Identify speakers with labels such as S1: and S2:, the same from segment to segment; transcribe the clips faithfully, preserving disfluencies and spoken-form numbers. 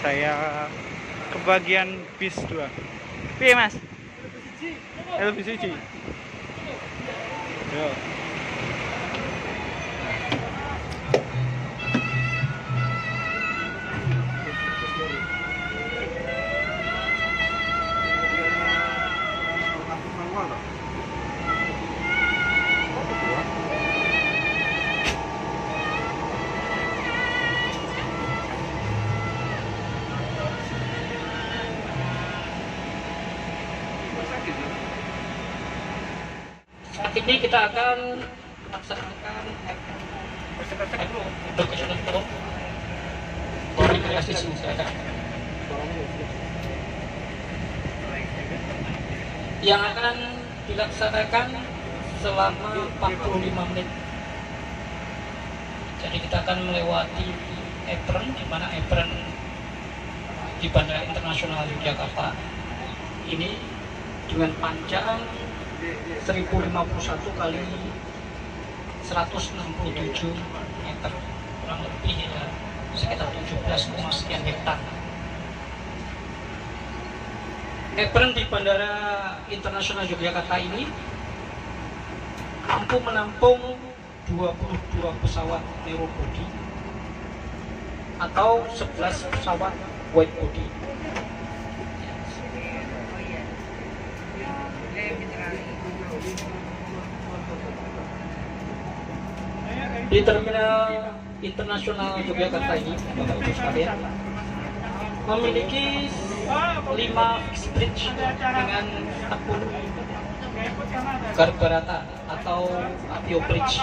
S1: saya ke bagian bis dua. Piye Mas? L B C G. Yo.
S2: Saat ini kita akan melaksanakan educational tour for rekreasi masyarakat yang akan dilaksanakan selama empat puluh lima menit. Jadi kita akan melewati apron, di mana apron di Bandara Internasional Yogyakarta ini dengan panjang seribu lima puluh satu kali seratus enam puluh tujuh meter, kurang lebih ya sekitar tujuh belas sekian hektar. Apron di Bandara Internasional Yogyakarta ini mampu menampung dua puluh dua pesawat narrowbody atau sebelas pesawat widebody. Di Terminal Internasional Yogyakarta ini, Bapak Ibu sekalian, memiliki lima fixed bridge dengan sepuluh garbarata atau avio bridge.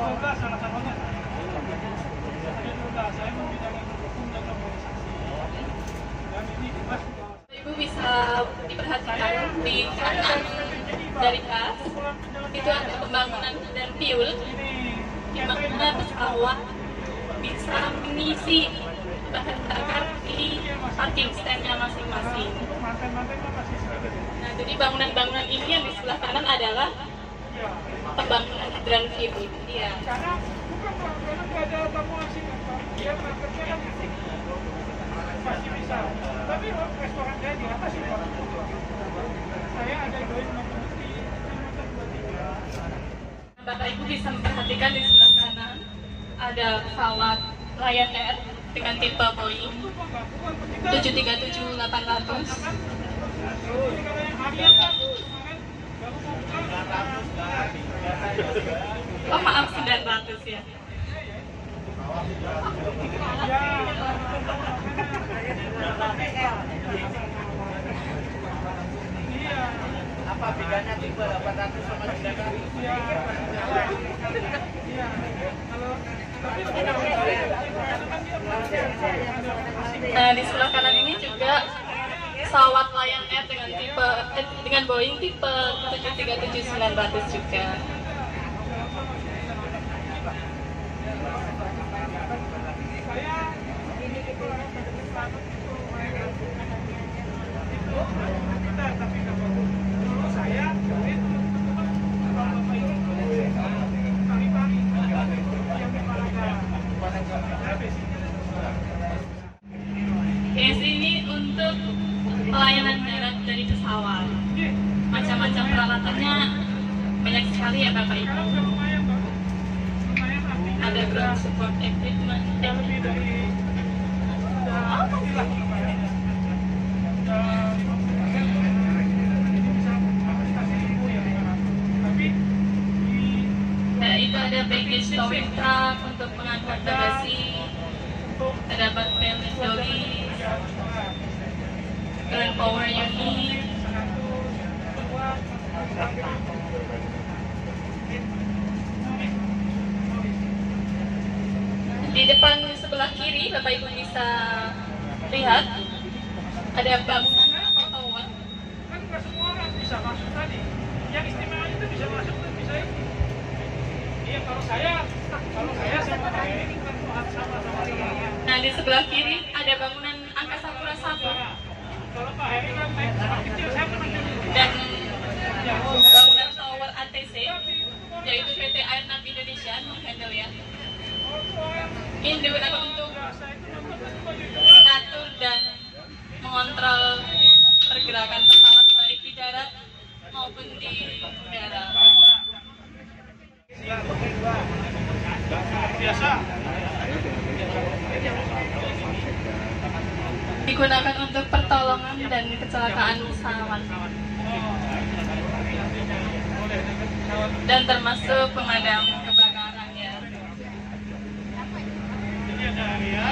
S3: Ibu bisa diperhatikan di kanan dari kas itu ada pembangunan dan fuel, di mana pesawat bisa mengisi bahan bakar di parking stand-nya masing-masing. Nah, jadi bangunan-bangunan ini yang di sebelah kanan adalah pembangunan hidran fuel. Iya.
S4: Masih bisa, tapi restoran saya di atas itu saya ada doain mengikuti
S3: Bapak Ibu bisa memperhatikan di sebelah kanan ada pesawat Lion Air dengan tipe Boeing tujuh tiga tujuh delapan ratus. Oh maaf, sembilan ratus ya.
S4: Apa bedanya tipe delapan ratus sama sembilan ratus?
S3: Nah, di sebelah kanan ini juga pesawat Lion Air dengan tipe eh, dengan Boeing tipe tujuh tiga tujuh sembilan ratus juga. Yes, ini untuk pelayanan darat dari pesawat. Macam-macam peralatannya banyak sekali ya Bapak Ibu. Ada ground support equipment. Nah, itu ada baggage towing truck untuk mengangkut bagasi. Ada bag belt dolly, ground power unit. Di depan sebelah kiri Bapak Ibu bisa lihat ada bangunan pesawat.
S4: Kan nggak semua orang bisa masuk tadi. Yang istimewa itu bisa masuk dan bisa itu. Iya, kalau saya, kalau saya sama Pak ini kan sama-sama dia.
S3: Nah, di sebelah kiri ada bangunan Angkasa Pura satu.
S4: Kalau Pak Heri kan naik pesawat kecil, saya pernah jadi.
S3: Dan bangunan tower A T C, yaitu P T Airnav Indonesia menghandle ya. Ini digunakan untuk mengatur dan penerbangan dan kecelakaan pesawat. Dan termasuk pemadam kebakaran ya.
S4: Jadi ada area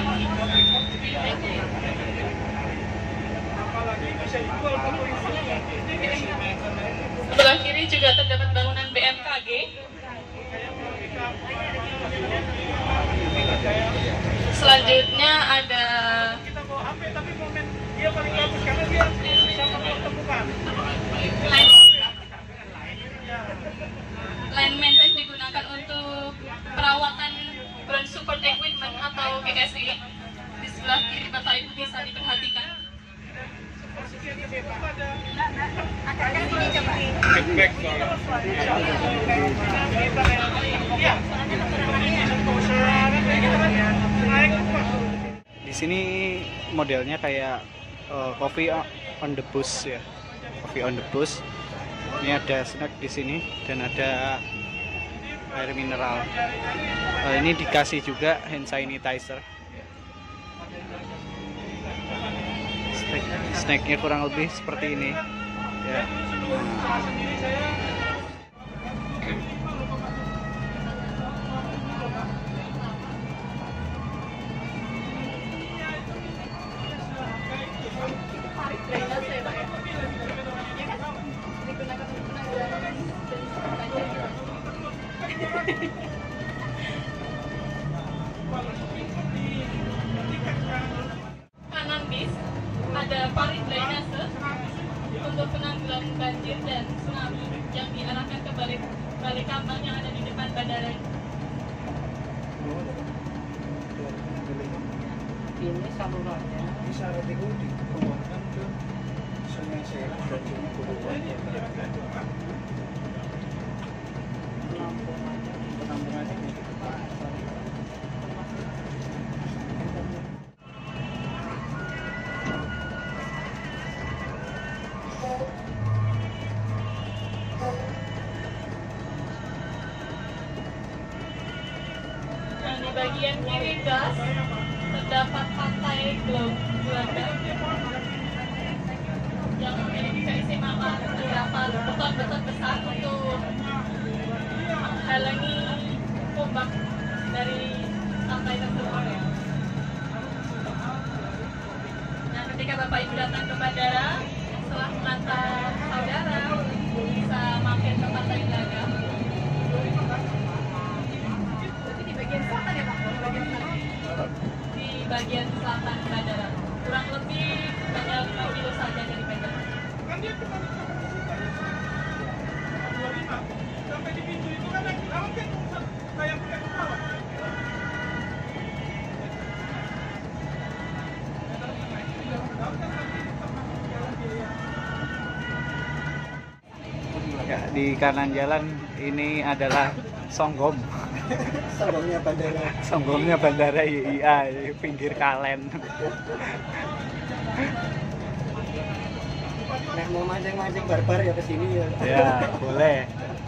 S4: apalagi bisa dijual ke polisi.
S3: Sebelah kiri juga terdapat bangunan B M K G. Selanjutnya ada
S4: Kita bawa H P tapi momen dia paling bagus karena dia bisa mempertemukan.
S3: line line maintenance digunakan untuk perawatan ground support equipment atau G S I. Di sebelah kiri Bapak Ibu bisa diperhatikan.
S1: Back soalnya. Di sini modelnya kayak uh, coffee on the bus ya, coffee on the bus. Ini ada snack di sini dan ada air mineral. Uh, ini dikasih juga hand sanitizer. Snack, snacknya kurang lebih seperti ini. Ya.
S3: Kanan bis ada parit drainase untuk penanggulangan banjir dan tsunami yang diarahkan ke balik balik kapal yang ada di depan bandara.
S2: Ini salurannya
S5: bisa itu dikembangkan ke Sungai Serang dan Sungai Purwokerto. Penampungannya di depan.
S3: Dan di bagian kiri gas terdapat pantai Belanda yang memiliki keistimewaan terdapat beton-beton besar untuk menghalangi ombak dari pantai tersebut. Nah, ketika Bapak Ibu datang ke bandara, setelah mengantar saudara bisa mampir ke pantai Belanda. Di bagian selatan ya Pak? Di bagian selatan. Di bagian selatan bandara. Kurang lebih hanya lima kilo saja dari bandara.
S4: Kan dia cuma dua puluh lima sampai di pintu itu kan naik laut kan kayak pakai pesawat.
S1: Ya, di kanan jalan ini adalah Songgom.
S5: Songgomnya bandara.
S1: Songgomnya bandara Y I A di pinggir Kalen.
S5: Nek mau mancing-mancing barbar ya ke sini ya.
S1: Ya, boleh.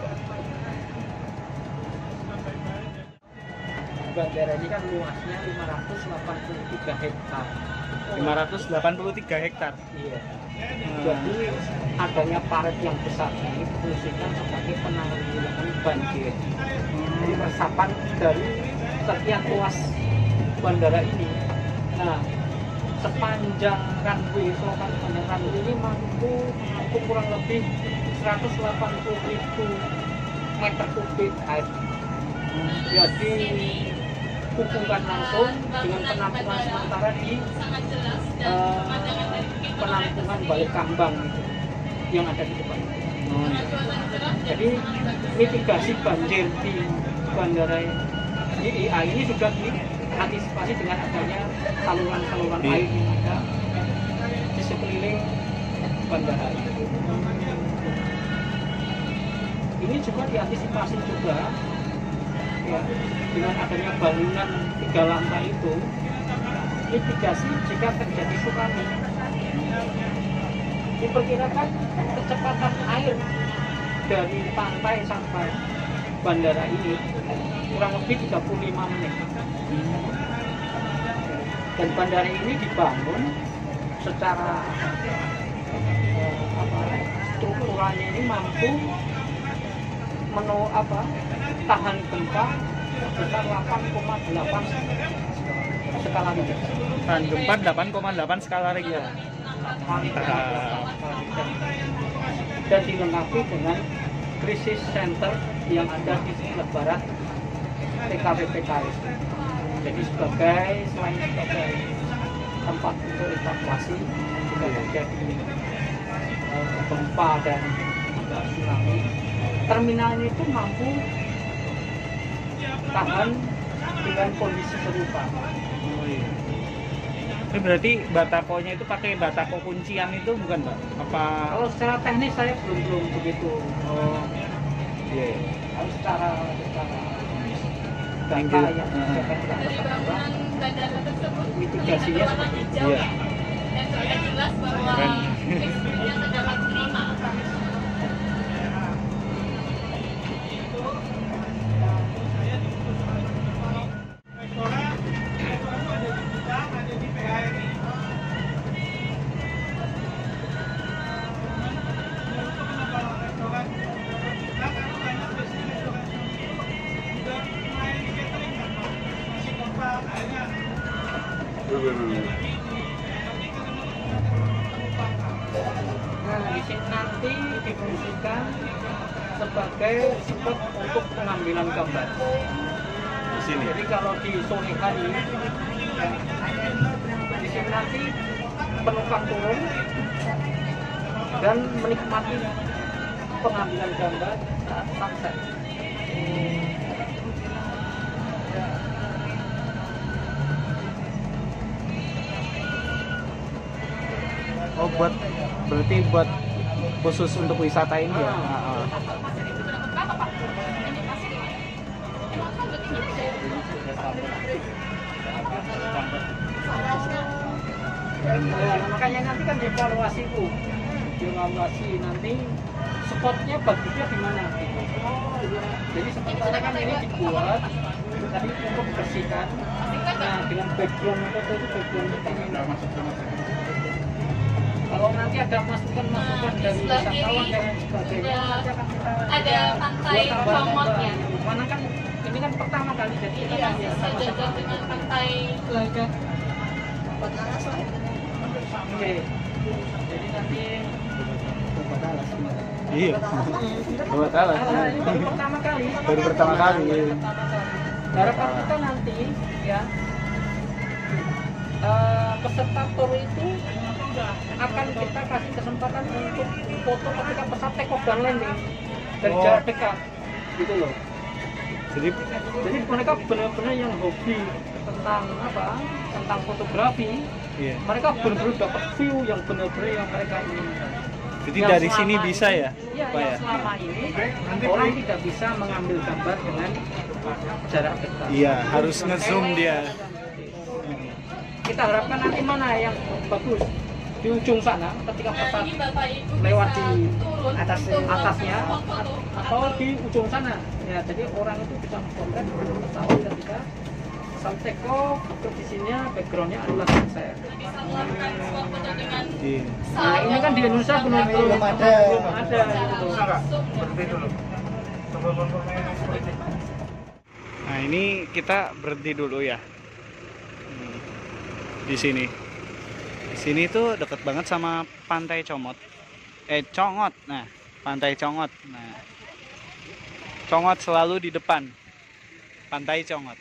S2: bandara ini kan luasnya lima ratus delapan puluh tiga hektar.
S1: lima ratus delapan puluh tiga hektar.
S2: Iya. Jadi adanya parit yang besar ini difungsikan sebagai penanggulangan banjir. Jadi resapan dari sekian luas bandara ini. Nah, sepanjang runway, sepanjang sepanjang runway ini mampu mampu kurang lebih seratus delapan puluh ribu meter kubik air. Jadi hubungkan langsung dengan penampungan sementara di
S3: sangat jelas dan
S2: uh,
S3: pemandangan dari bukit
S2: penampungan balik kambang itu yang ada di depan.
S3: Pengajuan jelas dan
S2: Jadi mitigasi banjir di bandara Y I A ini juga diantisipasi dengan adanya saluran-saluran
S1: Di-
S2: air yang ada di sekeliling bandara ini. Ini juga diantisipasi juga ya, dengan adanya bangunan tiga lantai itu, mitigasi jika terjadi tsunami. Diperkirakan kecepatan air dari pantai sampai bandara ini kurang lebih tiga puluh lima menit. Dan bandara ini dibangun secara bangunannya ini mampu menu apa tahan gempa sebesar delapan koma delapan skala Richter.
S1: Tahan gempa delapan koma delapan skala Richter.
S2: Dan dilengkapi dengan krisis center yang ada di Lebaran T K P P K S. Jadi sebagai selain sebagai tempat untuk evakuasi jika terjadi uh, gempa dan juga tsunami, terminal ini itu mampu tahan dengan kondisi serupa.
S1: Oh, iya. Ini berarti batakonya itu pakai batako kuncian itu bukan, Mbak? Apa?
S2: Kalau secara teknis saya belum belum begitu.
S1: Oh, iya. iya.
S2: Harus secara secara data
S1: Angle.
S2: yang
S1: Uh-huh.
S2: disediakan oleh
S3: Dari bangunan bandara tersebut
S2: mitigasinya
S3: warna
S2: seperti
S3: hijau
S1: Iya.
S3: dan terlihat jelas bahwa
S1: Keren.
S3: listriknya terdapat lima.
S2: Nah, di sini nanti difungsikan sebagai spot untuk pengambilan gambar.
S1: Di sini.
S2: Jadi kalau di sore hari, ya, di sini nanti penumpang turun dan menikmati pengambilan gambar saat sunset.
S1: Oh, buat berarti buat khusus untuk wisata ini ya?
S2: Ah.
S1: Ah, ah.
S3: Berapa Pak? Ini pasti emang kan begini.
S2: Nah, makanya nanti kan dievaluasi Bu, dievaluasi nanti spotnya bagusnya di mana gitu. Jadi sementara kan ini dibuat tadi untuk bersihkan. Nah, dengan background foto itu background ini. Kalau nanti ada masukan-masukan dari
S3: Sebelah
S2: wisatawan
S3: kiri
S2: dan sebagainya,
S3: ada-
S2: nanti akan kita
S3: ada pantai
S2: buat tambahan
S3: Comotnya.
S2: tambahan. Mana kan ini kan pertama kali jadi kita
S3: Iya,
S2: kan ya sama-sama.
S3: sejajar dengan pantai Telaga.
S2: Oke. Jadi nanti
S1: Iya. Buat alas.
S2: Ah, ini baru pertama kali.
S1: Baru pertama kali.
S2: Pertama kali. Harapan kita nanti ya eh, peserta tour itu akan kita kasih kesempatan untuk foto ketika pesawat take off dan landing dari
S1: Oh.
S2: jarak dekat, gitu loh.
S1: Jadi
S2: Jadi mereka benar-benar yang hobi tentang apa? Tentang fotografi.
S1: iya.
S2: Mereka benar-benar dapat view yang benar-benar yang mereka inginkan.
S1: Jadi
S2: Yang
S1: dari sini
S2: selama
S1: bisa
S2: ini-
S1: ya?
S2: Iya,
S1: Pak
S2: yang
S1: ya?
S2: selama ini orang tidak bisa mengambil gambar dengan jarak dekat.
S1: Iya, harus ngezoom dia.
S2: Kita harapkan nanti mana yang bagus di ujung sana ketika
S3: Nah,
S2: pesawat
S3: ini Bapak Ibu
S2: lewat
S3: bisa
S2: di
S3: turun
S2: atas
S3: untuk
S2: atasnya
S3: foto-foto.
S2: atau di ujung sana. Ya, jadi orang itu bisa memotret pesawat ketika pesawat take off, posisinya backgroundnya adalah sunset.
S3: Bisa melakukan swap foto dengan
S1: Iya.
S2: Nah, ini kan di Indonesia belum belum
S5: Belum ada.
S2: belum ada gitu.
S5: Berhenti dulu. Sebelum berhenti.
S1: Nah, ini kita berhenti dulu ya. Hmm. Di sini. Di sini tuh deket banget sama Pantai Comot. Eh, Congot. Nah, Pantai Congot. Nah. Congot selalu di depan. Pantai Congot.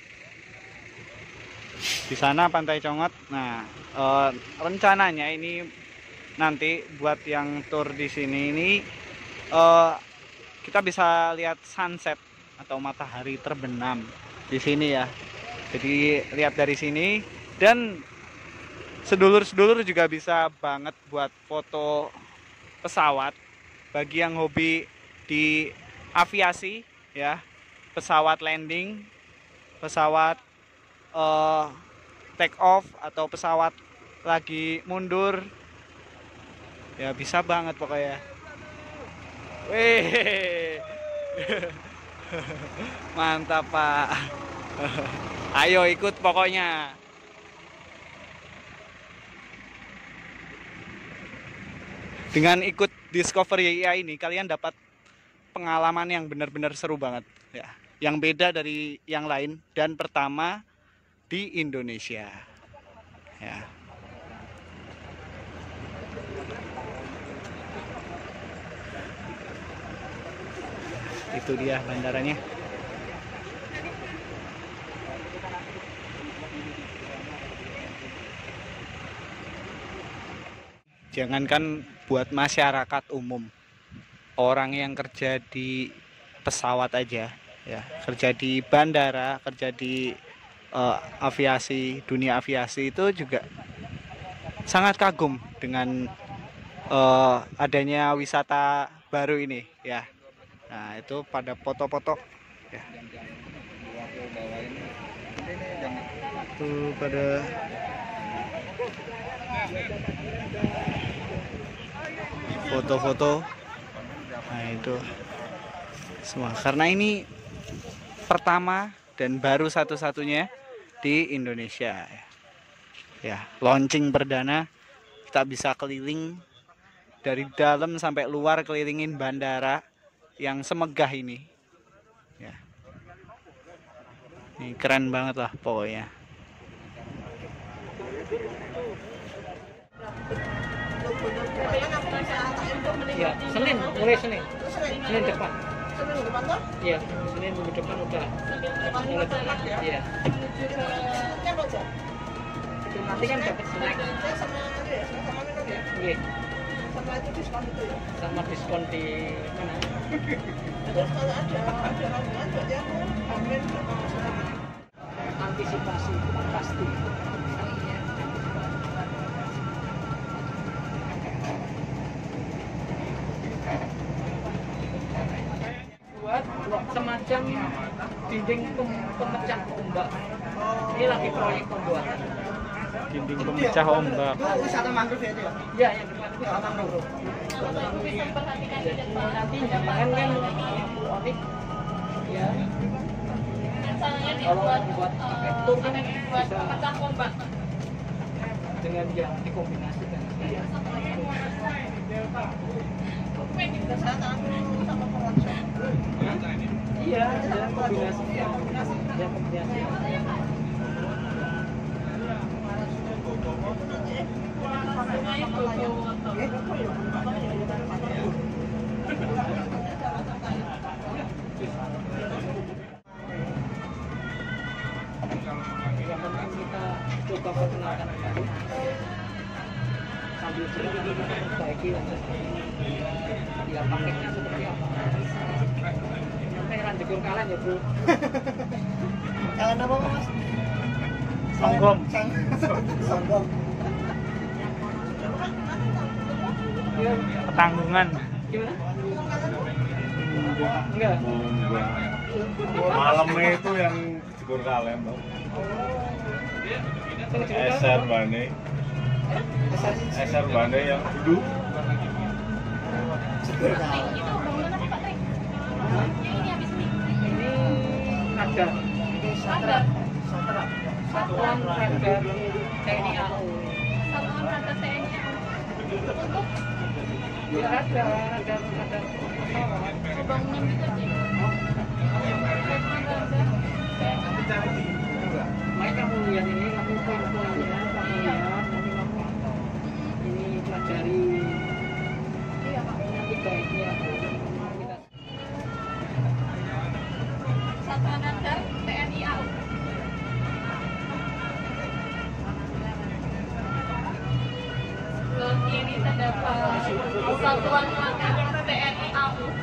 S1: Di sana Pantai Congot. Nah, eh, rencananya ini nanti buat yang tour di sini ini eh, kita bisa lihat sunset atau matahari terbenam di sini ya. Jadi lihat dari sini dan sedulur-sedulur juga bisa banget buat foto pesawat bagi yang hobi di aviasi ya, pesawat landing, pesawat uh, take off atau pesawat lagi mundur ya, bisa banget pokoknya. Wih. Mantap Pak. Ayo ikut pokoknya. Dengan ikut Discovery I A ini kalian dapat pengalaman yang benar-benar seru banget ya, yang beda dari yang lain dan pertama di Indonesia ya. Itu dia bandaranya. Jangankan buat masyarakat umum, orang yang kerja di pesawat aja ya, kerja di bandara, kerja di uh, aviasi, dunia aviasi itu juga sangat kagum dengan uh, adanya wisata baru ini ya. Nah, itu pada foto-foto ya. Itu pada foto-foto. Nah, itu semua karena ini pertama dan baru satu-satunya di Indonesia ya. Launching perdana, kita bisa keliling dari dalam sampai luar, kelilingin bandara yang semegah ini ya. Ini keren banget lah pokoknya.
S2: Ya, Senin, mulai Senin. Senin depan.
S3: Senin depan tuh?
S2: Iya, Senin minggu depan udah.
S3: Mulai berangkat ya?
S2: Iya.
S3: Menuju ke apa aja?
S2: Itu nanti kan dapat snack.
S3: Sama itu ya, sama minum ya?
S2: Iya.
S3: Sama itu diskon itu ya?
S2: Sama diskon di mana?
S3: Terus kalau ada ada rombongan buat yang hamil sama masyarakat.
S2: Antisipasi itu kan pasti. Buat buat semacam dinding pem- pemecah ombak. Ini lagi proyek pembuatan.
S1: Dinding pemecah ombak.
S3: Itu wisata mangrove ya itu ya?
S2: Iya, yang depan itu wisata mangrove.
S3: Bisa perhatikan di depan.
S2: Nanti jangan kan unik. Ya.
S3: Misalnya
S2: Kalau
S3: dibuat
S2: dibuat
S3: eh,
S2: pakai tur kan
S3: ada dibuat
S2: bisa
S3: pecah ombak.
S2: dengan yang dikombinasikan.
S3: Kita saya tahu sama penguasa.
S2: Iya, yang kombinasi yang kombinasi yang kombinasi.
S3: Makanya foto.
S2: Yang penting kita coba perkenalkan kembali sambil juga kita perbaiki ya paketnya seperti apa. Sampai randekur kalian ya bro.
S3: Kalian apa mas?
S1: Songgong.
S3: Songgong.
S2: Ya,
S1: Ketanggungan.
S2: gimana? Enggak.
S5: Malamnya itu yang jegur kalem tau. Eser bane. Eser bane yang duduk.
S3: Itu bangunan apa Pak Trik? Yang ini habis ini.
S2: Ini ada
S3: Ada.
S2: Satuan Radar T N I A U.
S3: Satuan Radar T N I A U. Untuk
S2: Ya ada, ada, ada pesawat.
S3: bangunan itu sih. Satuan Radar T N I A U.
S2: Makanya kamu lihat ini, kamu poin-poinnya, kamu lihat, nanti kamu ini pelajari.
S3: Iya Pak.
S2: Nanti baiknya kita
S3: Satuan Radar T N I A U. Sebelah kiri terdapat Satuan Radar T N I A U.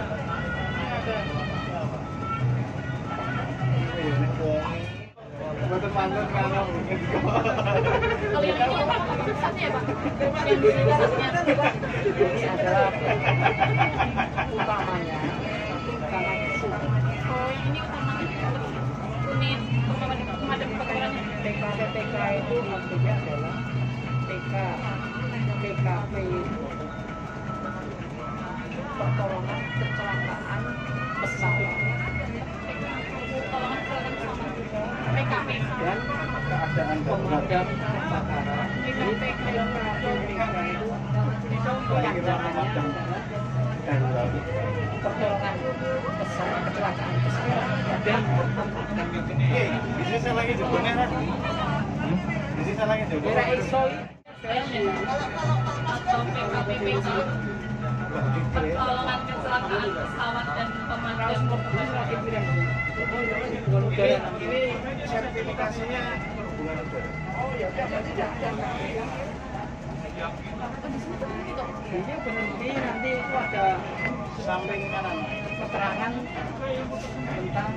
S5: Betul banget karena
S3: Kalau yang ini apa pusatnya ya Pak? Yang di sini pusatnya.
S2: ini adalah utamanya karena isu
S3: Oh ini utamanya unit pemadam pemadam kebakarannya.
S2: T K T K itu maksudnya adalah T K T K P itu pertolongan kecelakaan pesawat
S3: Tolongan kecelakaan pesawat. P K P.
S2: dan pemadam kebakaran. Ini T K P itu
S5: panjangannya adalah darurat pertolongan pesawat kecelakaan pesawat dan
S1: Bisa saya lagi jebunnya kan? Bisa saya lagi jebunnya.
S5: daerah Isoi
S3: atau P K P P K, pertolongan kecelakaan pesawat dan pemadam kebakaran.
S5: ini sertifikasinya hubungan udara. Oh ya udah berarti ini berhenti nanti itu ada samping kanan keterangan tentang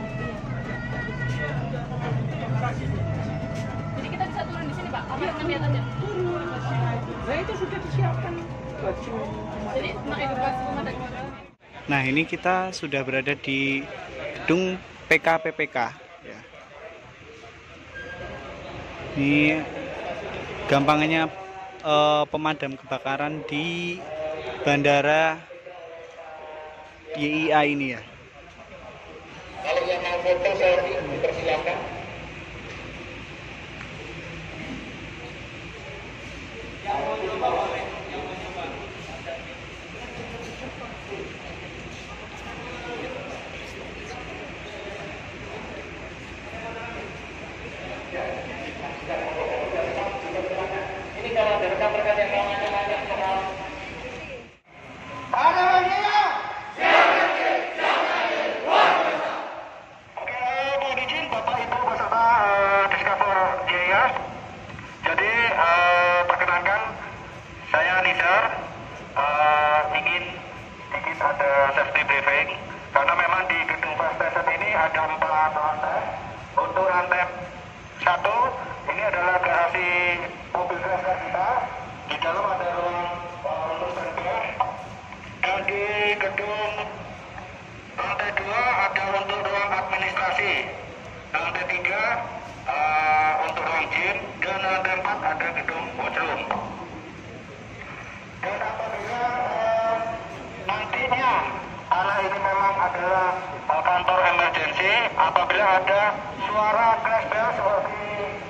S3: Jadi kita bisa turun di sini Pak, apa yang lihat aja?
S5: nah itu sudah disiapkan baju
S3: Jadi mengedukasi pemadam.
S1: Nah, ini kita sudah berada di gedung P K P P K ya. Ini gampangnya eh, pemadam kebakaran di Bandara Y I A ini ya.
S6: Kalau yang mau foto selfie dipersilakan. Ini kalau ada rekan-rekan yang mau ngajak-ngajak kenal. Mohon izin Bapak Ibu beserta eh, Discover Jaya. Jadi eh, perkenankan saya Nizar eh, ingin ingin ada safety briefing karena memang di gedung Fast Station ini ada empat lantai. Untuk lantai satu ini adalah garasi mobil Vespa kita. Di dalam ada ruang eh, untuk server. Dan di gedung lantai dua ada untuk ruang administrasi. Lantai tiga uh, untuk ruang gym. Dan lantai empat ada gedung washroom. Dan apabila uh, nantinya karena ini memang adalah uh, kantor emergency, apabila ada suara crash bell seperti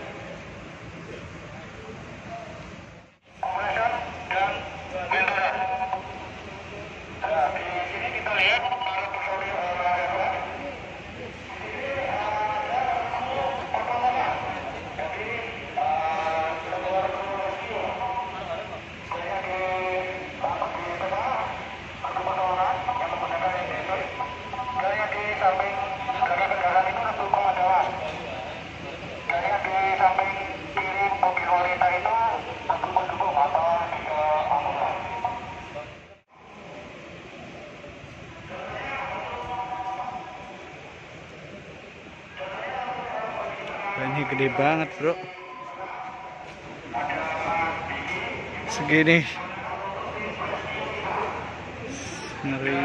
S6: compression dan maintenance. Nah, di sini kita lihat para personil olahraga. Ini ada pertolongan. Jadi keluar rescue. Banyak di apa di tengah ada pertolongan yang menggunakan elevator. Dan yang di samping kendaraan-kendaraan itu untuk pemadaman. Dan yang di samping kiri mobil wanita itu untuk mendukung atau tiga ambulans.
S1: Ini gede banget bro, segini ngeri.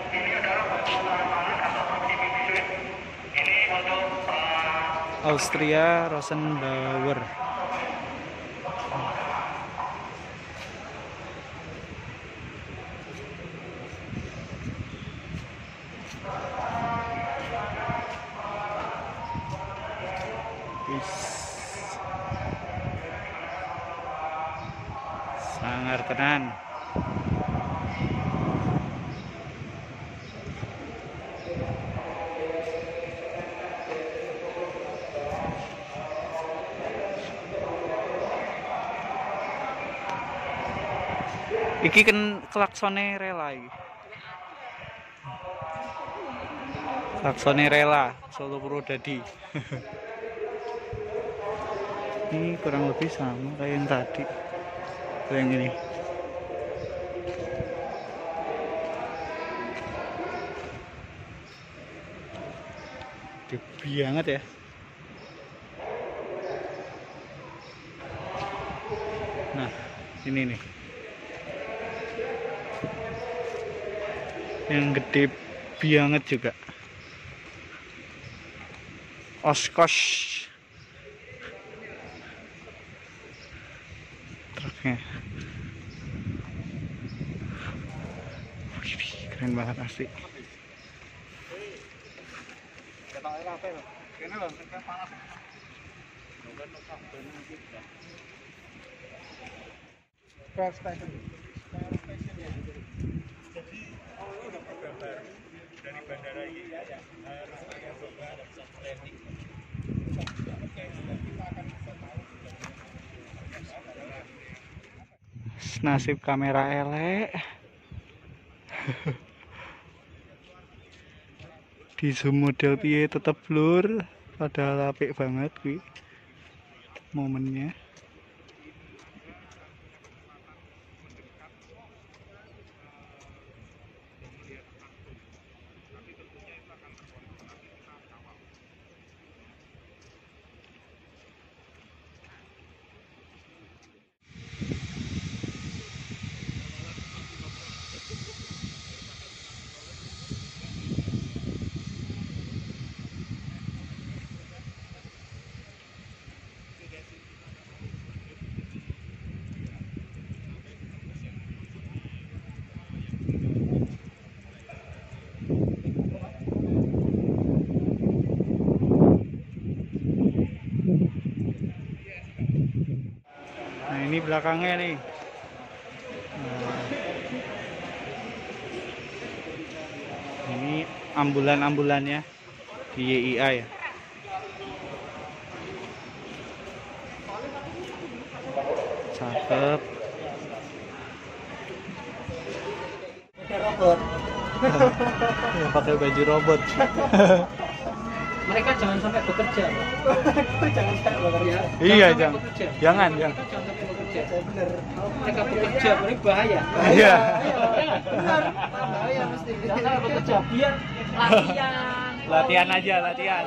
S1: Austria Rosenbauer. Sangar tenan. Iki kan klaksone rela iki. Klaksone rela Solo Purwodadi. Ini kurang lebih sama kayak yang tadi. Yang ini. Gede banget ya. Nah, ini nih. Yang gede banget juga. Oskos. Truknya. Wih, keren banget asli.
S5: Fast Station.
S1: bandara ini harus pakai coba ada pesawat landing. Nasib kamera elek. Di zoom model piye tetep blur, padahal apik banget kuwi momennya. Nah ini belakangnya nih. Nah, ini ambulan-ambulannya di Y I A ya. Cakep.
S5: Robot.
S1: Ya, pakai baju robot.
S2: Mereka jangan sampai bekerja.
S5: Jangan sampai bekerja.
S1: Iya,
S2: sampai
S1: jangan.
S2: bekerja.
S1: Jangan, jangan.
S2: Mereka jangan sampai bekerja.
S5: Bener.
S2: Kalau mereka bekerja, ini bahaya.
S1: Iya.
S5: Bener. Bahaya mesti.
S2: Jangan sampai bekerja, biar latihan.
S1: Latihan aja, latihan.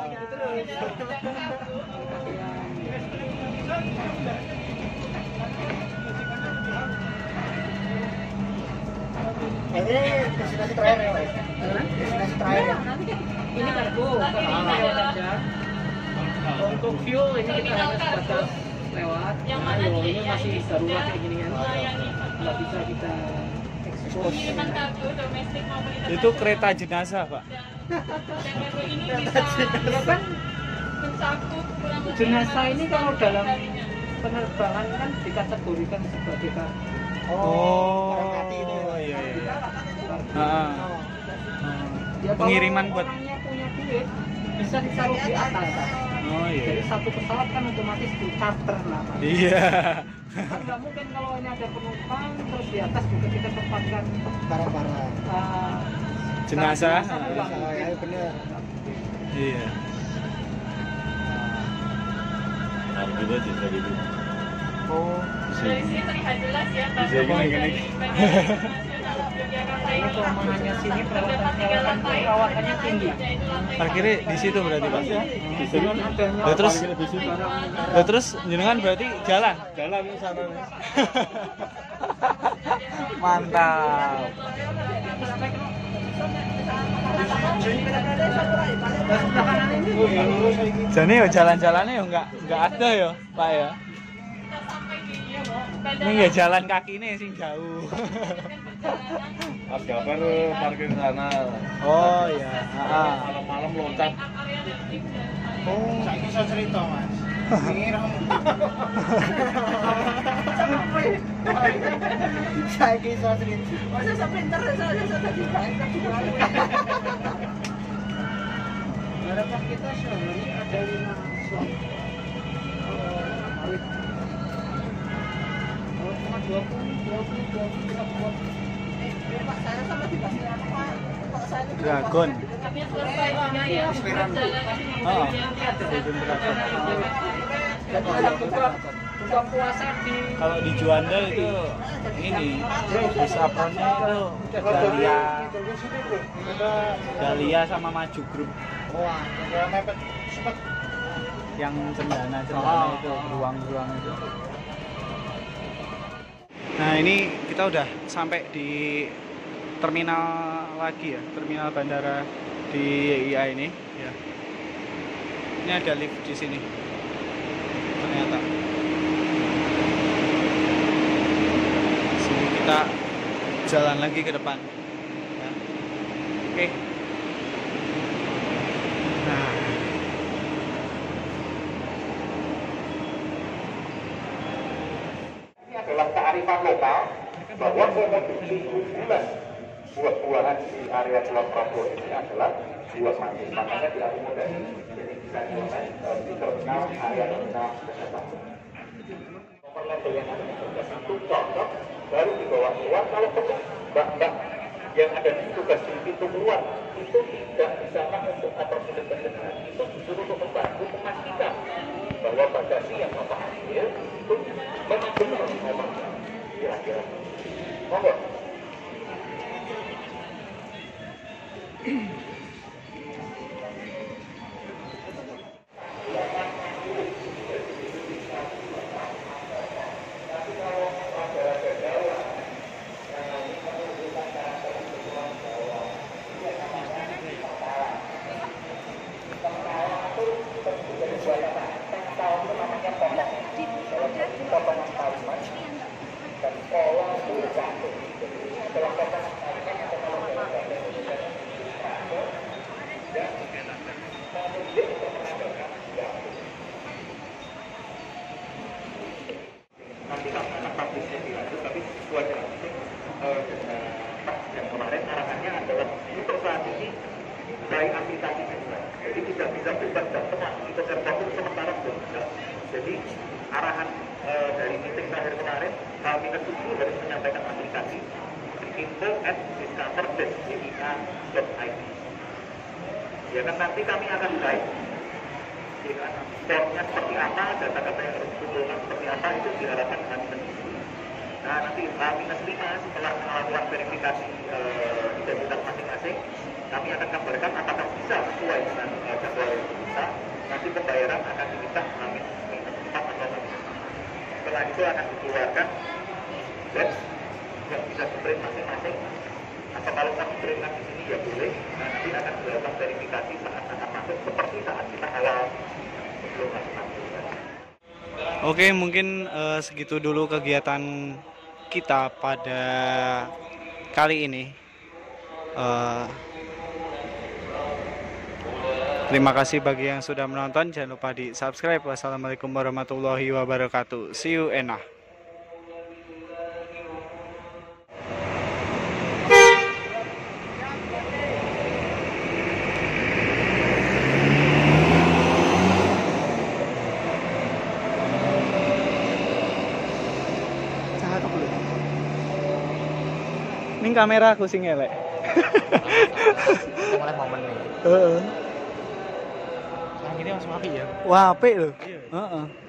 S5: Ini destinasi terakhir ya, Mas? Destinasi terakhir ya?
S2: Ini kargo, kargo lewat aja. Untuk fuel ini kita hanya sebatas lewat. Nah, ini masih darurat kayak gini kan. Nggak bisa kita ekspos.
S3: Bukan kargo domestik maupun internasional.
S1: Itu kereta jenazah, Pak.
S3: Dan kargo ini bisa
S2: Ya kan
S3: mencakup kurang lebih
S2: jenazah ini kalau dalam
S3: harinya.
S2: penerbangan kan dikategorikan sebagai kargo.
S1: Oh,
S5: orang mati itu ya.
S1: iya iya.
S2: Kargo.
S1: Ah.
S2: Ya, kalau
S1: Pengiriman buat
S2: orangnya punya duit bisa ditaruh di atas.
S1: Oh
S2: Jadi
S1: iya.
S2: satu pesawat kan otomatis di charter namanya.
S1: Iya.
S2: Kan nggak mungkin kalau ini ada penumpang terus di atas juga kita tempatkan
S5: Barang-barang.
S2: uh,
S1: Jenazah.
S2: kan nggak
S5: Oh,
S2: mungkin.
S5: ya bener.
S1: Iya.
S7: Nah, gitu aja kayak gitu.
S1: Oh,
S3: Dari sini terlihat jelas ya
S7: Bisa gini,
S3: bahwa
S7: gini.
S3: dari Bandara Internasional Yogyakarta
S2: Ini
S3: ini
S2: kelemahannya sini
S3: terdapat tiga
S2: perawatan
S3: lantai,
S2: perawatannya tinggi.
S3: yaitu lantai
S1: parkirnya di situ berarti, Pak.
S7: Di sini
S2: Adanya
S1: Ya, terus
S7: lebih sini.
S1: ya, terus jenengan berarti jalan.
S7: Jalan ke sana.
S1: Mantap. Jadi ya jalan-jalannya ya nggak nggak ada ya, Pak ya.
S3: kita sampai di
S1: Ini ya jalan kaki nih sing jauh.
S7: Mas Gafar parkir sana.
S1: Oh iya. Heeh.
S7: Malam-malam loncat.
S3: area listrik dan
S1: Oh.
S5: Saya bisa cerita, Mas. Ini saya bisa cerita. Masa sampai ntar saya sudah dibayar
S2: harapan kita sehari ada lima slot. Kalau cuma dua puluh, dua puluh, dua puluh kita buat.
S5: Pak, saya sama dikasih apa? Kok saya itu
S1: Dragon.
S3: kami selesai ya perjalanan
S1: Oh.
S3: yang biasa.
S2: Jadi ada buka buka puasa di
S1: Kalau di Juanda itu ini bus apronnya itu Dahlia, Dahlia sama Maju Group
S5: wah, udah mepet sempat
S1: yang cendana cendana
S2: Oh.
S1: itu beruang-beruang itu. Nah ini kita udah sampai di terminal lagi ya, terminal bandara di Y I A ini. Ya. Ini ada lift di sini. Ternyata. Sini kita jalan lagi ke depan. Ya. Oke. Nah.
S6: Ini adalah kearifan lokal bahwa komoditi bulan buah-buahan di area Pulau Prabowo ini adalah buah manggis, makanya diakomodasi jadi bisa dimakan di terminal area terminal kesehatan. Nomor label yang ada di tugas itu cocok, baru dibawa keluar. Kalau perlu mbak-mbak yang ada di tugas di pintu keluar itu tidak misalkan untuk operasi pencegahan, itu justru untuk membantu memastikan bahwa bagasi yang bapak ambil itu memang benar nomornya. Kira-kira monggo. Nanti kami akan publishnya di lanjut, tapi sesuai dengan uh, yang kemarin arahannya adalah untuk saat ini dari aplikasi saja. Jadi tidak bisa bebas dan tenang kita sertakan sementara belum bisa. Jadi arahan uh, dari meeting terakhir kemarin kami ketujuh harus menyampaikan aplikasi info at discover dot c i a dot i d. Ya kan nanti kami akan guide formnya seperti apa, data-data yang harus dikumpulkan seperti apa, itu diharapkan H minus tujuh. Nah nanti H minus lima setelah melakukan verifikasi uh, identitas masing-masing, kami akan kabarkan apakah bisa sesuai dengan uh, jadwal yang diminta. Nanti pembayaran akan diminta H minus empat atau H minus lima. Setelah itu akan dikeluarkan batch yang bisa di-print masing-masing. Atau kalau kami printkan di sini ya boleh. Nah, nanti akan dilakukan verifikasi saat akan masuk seperti saat kita awal sebelum masuk.
S1: Oke, mungkin uh, segitu dulu kegiatan kita pada kali ini. Uh, terima kasih bagi yang sudah menonton. Jangan lupa di subscribe. Wassalamualaikum warahmatullahi wabarakatuh. See you enah. Ini kamera aku sing elek.
S5: Mulai momen nih.
S1: Heeh.
S5: Nah, ini langsung api ya.
S1: Wah, apik lho.
S5: Iya.
S1: Heeh.